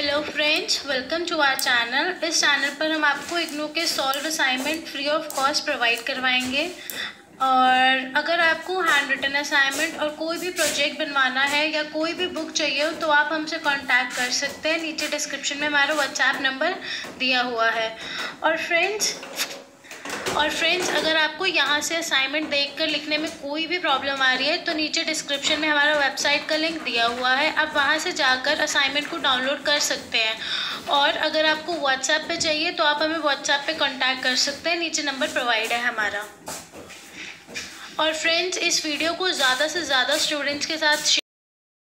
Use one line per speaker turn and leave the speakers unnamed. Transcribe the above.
Hello friends, welcome to our channel. इस channel पर हम आपको इग्नू के solve assignment free of cost provide करवाएंगे। और अगर आपको हैंड रिटन असाइनमेंट और कोई भी प्रोजेक्ट बनवाना है या कोई भी बुक चाहिए हो तो आप हमसे कांटेक्ट कर सकते हैं। नीचे डिस्क्रिप्शन में हमारा व्हाट्सएप नंबर दिया हुआ है। और फ्रेंड्स अगर आपको यहाँ से असाइनमेंट देखकर लिखने में कोई भी प्रॉब्लम आ रही है तो नीचे डिस्क्रिप्शन में हमारा वेबसाइट का लिंक दिया हुआ है, आप वहाँ से जाकर असाइनमेंट को डाउनलोड कर सकते हैं। और अगर आपको व्हाट्सएप पे चाहिए तो आप हमें व्हाट्सएप पे कांटेक्ट कर सकते हैं, नीचे नंबर प्रोवाइड है हमारा। और फ्रेंड्स इस वीडियो को ज़्यादा से ज़्यादा स्टूडेंट्स के साथ